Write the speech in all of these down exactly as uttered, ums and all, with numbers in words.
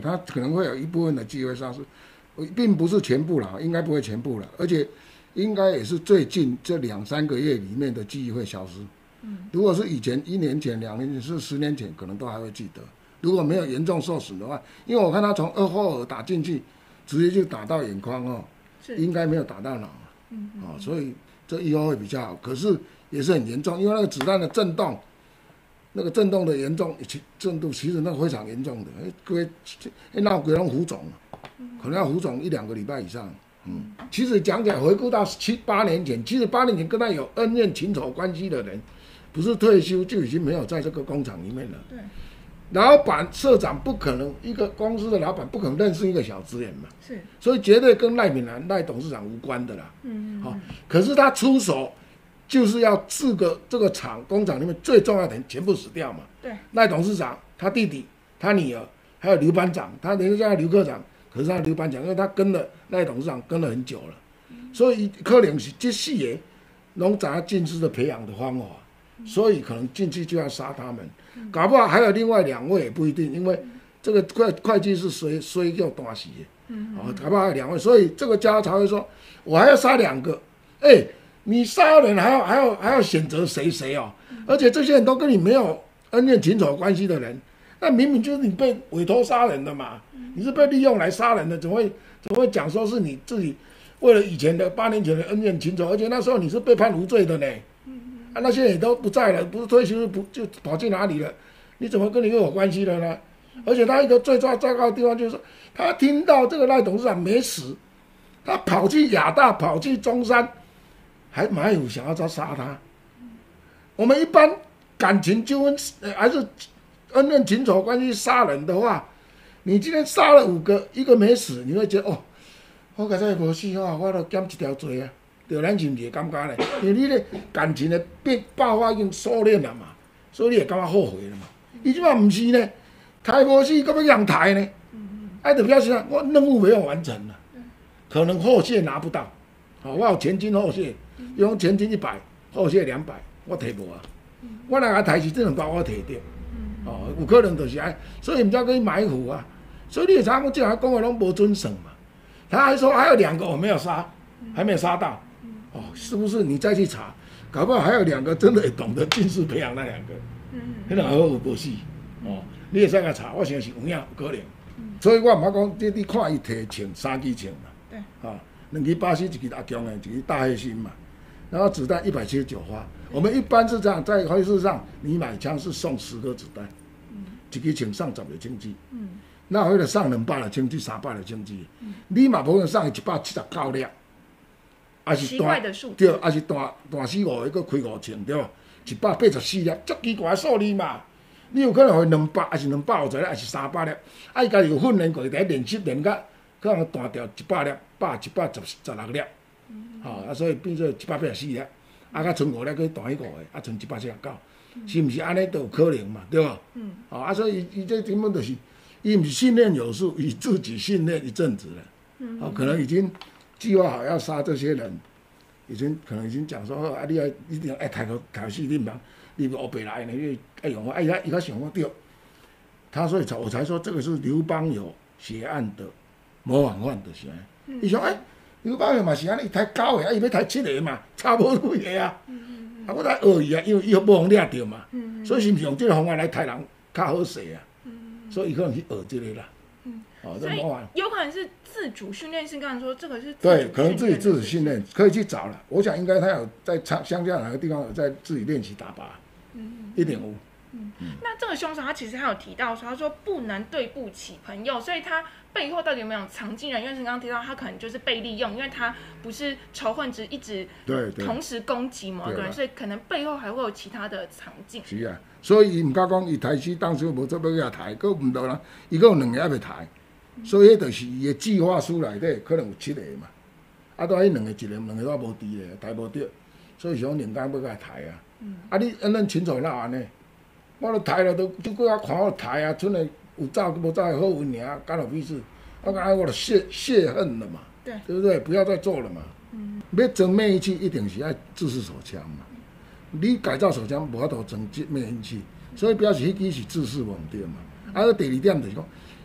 它可能会有一部分的机会丧失，并不是全部啦，应该不会全部啦，而且应该也是最近这两三个月里面的记忆会消失。嗯，如果是以前一年前、两年前、是十年前，可能都还会记得。如果没有严重受损的话，因为我看他从二后耳打进去，直接就打到眼眶哦，应该没有打到脑。嗯，哦，所以这以后会比较好。可是也是很严重，因为那个子弹的震动。那个震动的严重，震度其实那个非常严重的，哎，各位，那鬼龙浮肿，可能要浮肿一两个礼拜以上。嗯，其实讲起来，回顾到七八年前，其实八年前跟他有恩怨情仇关系的人，不是退休就已经没有在这个工厂里面了。对，老板、社长不可能，一个公司的老板不可能认识一个小职员嘛。是，所以绝对跟赖敏兰、赖董事长无关的啦。嗯嗯。好，可是他出手。就是要四个这个厂工厂里面最重要的人全部死掉嘛。对，赖董事长、他弟弟、他女儿，还有刘班长，他人家叫刘科长，可是他刘班长，因为他跟了赖董事长跟了很久了，嗯、所以可能是这四个拢知进士的培养的方法，嗯、所以可能进去就要杀他们，嗯、搞不好还有另外两位也不一定，因为这个会会计是谁谁叫大死的，嗯，哦，搞不好还有两位，所以这个家才会说，我还要杀两个，哎、欸。你杀人还要还要还要选择谁谁哦，而且这些人都跟你没有恩怨情仇关系的人，那明明就是你被委托杀人的嘛，你是被利用来杀人的，怎么会怎么会讲说是你自己为了以前的八年前的恩怨情仇，而且那时候你是被判无罪的呢，啊那些人也都不在了，不是退休不就跑去哪里了？你怎么跟你又有关系了呢？而且他一个最糟糟糕的地方就是说，他听到这个赖董事长没死，他跑去亚大，跑去中山。还蛮有想要再杀他。我们一般感情纠纷、呃、还是恩怨情仇关系杀人的话，你今天杀了五个，一个没死，你会觉得哦，我刚才无死哦，我都减一条罪啊，对，咱是不是感觉呢？因为你的感情的变爆发已经收敛了嘛，所以你也感觉后悔了嘛。伊即摆不是呢，抬无死，搁要让抬呢，哎、啊，就表示啊，我任务没有完成了，可能后续拿不到，好、哦，我有前金后续。用前金一百，后续两百，我摕无啊。嗯、我若甲抬是这两百我摕着，嗯、哦，有可能就是安，所以唔知可以埋伏啊。所以你常讲这样讲的拢无准绳嘛。他还说还有两个我没有杀，还没有杀到，哦，是不是你再去查，搞不好还有两个真的会懂得进士培养那两个，迄两个有无死，哦，你会使甲查，我想是有影有可能。嗯、所以我唔好讲，这你看伊摕枪三支枪嘛，对，啊，两支巴西，一支阿强的，一支大黑心嘛。然后子弹一百七十九发，我们一般是这样，在回市上你买枪是送十颗子弹，嗯、一支枪送十个枪支，嗯、那为了送两百个枪支、三百个枪支，嗯、你嘛无能送一百七十九粒，还是大对，还是大大四五个，搁开五枪对吧？一百八十四粒，足奇怪的数字嘛。你有可能会两百，还是两百五十粒，还是三百粒？啊，伊家己有训练过，伫练习练甲，可能弹掉一百粒、百一百十十六粒。吼、哦、啊，所以变做一百八十四粒，啊，甲剩五粒去弹迄个的，啊，剩一百七十九，嗯、是毋是安尼都有可能嘛？对吧？嗯，哦啊，所以伊这根本就是，伊毋是训练有素，伊自己训练一阵子了，嗯，哦，可能已经计划好要杀这些人，已经可能已经讲说，啊，你要一定要爱抬个抬死你忙，你乌白来呢，你爱用我，哎呀，伊较想我对，他所以才我才说这个是刘邦友血案的模仿犯的是安，伊想哎。刘邦友嘛是安尼，伊抬九个，啊伊要抬七个嘛，差无几个啊。嗯、啊，我来学伊啊，因为伊无互掠着嘛，嗯、所以是毋是用这个方法来抬人较好势啊？嗯、所以伊可能去学这个啦。嗯，哦，这模仿有可能是自主训练，是刚才说这个是自主对，可能自己自主训练，可以去找了。我想应该他有在乡下哪个地方有在自己练习打靶，嗯，一点五。 嗯，那这个凶手他其实还有提到说，他说不能对不起朋友，所以他背后到底有没有藏进人？因为是刚刚提到他可能就是被利用，因为他不是仇恨值一直同时攻击某一个人，所以可能背后还会有其他的藏进。 是啊，所以伊唔敢讲伊抬死当初无做要甲抬，佫唔到啦，伊佫有两个还未抬，所以迄就是伊的计划书内底可能有七个嘛，啊，都迄两个一个两个都无伫咧，抬无着，所以想两间要甲抬啊，嗯、啊你安咱清楚哪安尼？我都抬了，都就过来看我抬啊，剩的有走无走的好运尔，干我屁事！我讲我就泄泄恨了嘛，对，对不对？不要再做了嘛。嗯，要装灭烟器，一定是要自制手枪嘛。你改造手枪无法度装灭烟器，所以表示迄支是自制问题嘛。啊，第二点就是讲，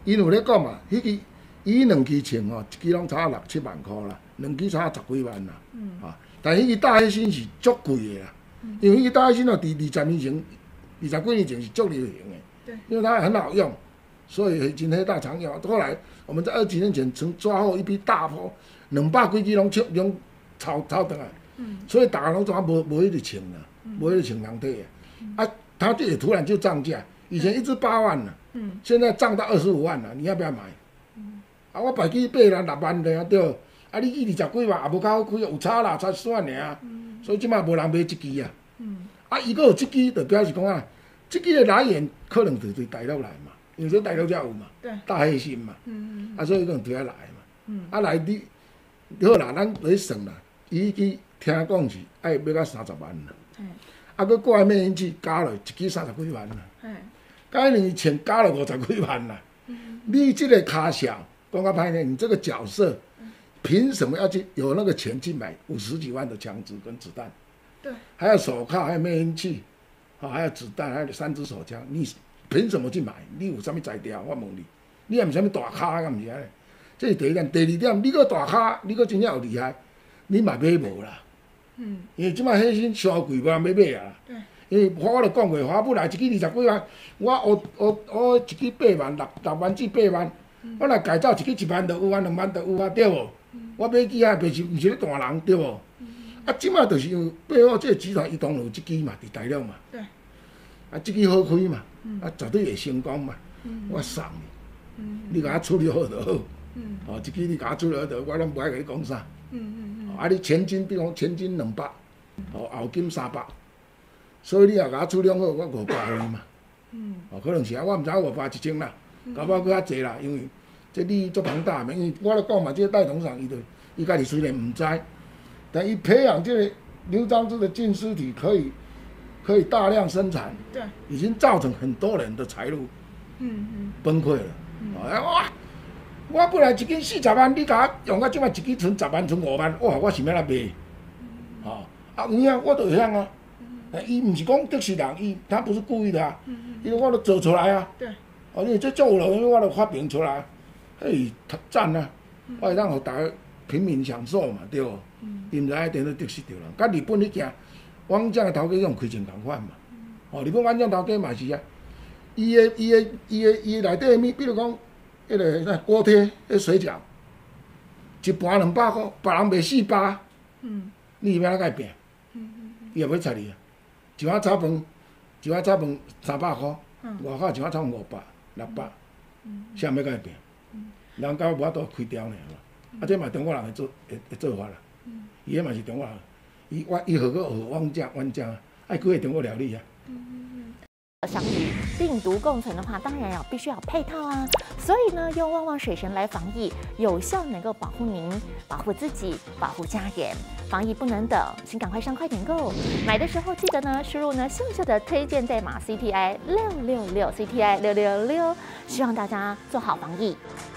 因有咧讲嘛，迄支伊两支穿吼，一支拢差六七万箍啦，两支差十几万啦。嗯。啊，但迄支大黑心是足贵的啦，嗯、因为迄支大黑心哦，伫二十年前、二十几年前是足流行的。对。因为它很好用，所以真黑大常用。后来我们在二几年前曾抓获一批大波，两百几支拢出拢抄抄倒来。嗯。所以大家拢怎无无迄个穿啦，无迄个穿人体的。嗯、啊，它就也突然就涨价，以前一支八万了。嗯，现在涨到二十五万了，你要不要买？嗯，啊，我排支八万六万的啊，对。啊，你去二十几万也无较好开，有差啦，才算尔。嗯，所以即摆无人买一支啊。嗯，啊，伊佫有一支，就表示讲啊，这支的来源可能就对大陆来嘛，因为这大陆才有嘛，对，大黑心嘛。嗯嗯。啊，所以可能对来嘛。嗯。啊，来你好啦，咱来算啦，伊支听讲是爱要到三十万啦。嗯。啊，佫挂灭烟器加落一支三十几万啦。嗯。该你钱加了五十几万啦，嗯、你这个卡小，讲个歹听，你这个角色，凭什么要去有那个钱去买五十几万的枪支跟子弹？对，还有手铐，还有灭烟器，啊，还有子弹，还有三支手枪，你凭什么去买？你有啥物材料？我问你，你也毋是啥物大咖，敢毋是安尼？这是第一点，第二点，你个大咖，你个真正有厉害，你嘛买无啦。嗯，因为即摆迄身伤贵，无人要买啊。对。因为我就讲过，我本来一支二十几万，我学学学一支八万六六万至八万，嗯、我来改造一支一万就有啊，两万就有啊，对无？嗯、我买机啊，袂是毋是咧大人，对无？嗯、啊，即摆就是因为背后这个集团伊当然有一支嘛，伫大陆嘛。对。啊，这支好开嘛，嗯、啊，绝对会成功嘛。嗯、我送你，嗯、你甲我处理好就好。嗯、哦，这支你甲我处理好就，我拢不爱甲你讲啥。嗯嗯嗯。啊，你千金，比如讲千金两百，哦，后金三百。所以你也甲我处理好，我五百而已嘛。嗯。哦，可能是啊，我毋知影五百一千啦，搞不好搁较济啦，因为这利益足庞大嘛。因为我咧讲嘛，这个戴董事长伊就伊家己虽然毋知，但伊培养这个牛樟芝的净尸体可以可以大量生产，对，已经造成很多人的财路嗯嗯崩溃了。嗯、哦，哇！我本来一斤四十万，你甲我用到即摆一斤剩十万，剩五万，哇！我想要来卖。哦，啊有影，我就会晓啊。伊毋是讲得是人，伊他不是故意的啊，因为我都做出来啊。对。哦，因为这做了，因为我都发明出来，嘿，赞啊！我会当互大家平民享受嘛，对无？伊毋知影点都得失着人。甲日本迄件汪江的头家用开钱共款嘛。哦，日本汪江头家嘛是啊，伊的伊的伊的伊内底的物，比如讲迄个啥锅贴、迄水饺，一盘两百块，别人卖四百，嗯，你要哪甲伊拼？嗯嗯嗯，伊也袂睬你啊。一碗炒饭，一碗炒饭三百块，外口一碗炒饭五百、六百，啥物要甲伊拼？人家无法度开刁尔嘛，啊，这嘛中国人的做会会做法啦。伊迄嘛是中国人，伊我伊学个学汪家汪家，爱几个中国料理啊。 想与病毒共存的话，当然要必须要配套啊。所以呢，用旺旺水神来防疫，有效能够保护您、保护自己、保护家人。防疫不能等，请赶快上快点购。买的时候记得呢，输入呢秀秀的推荐代码 C T I 六六六 C T I 六六六，希望大家做好防疫。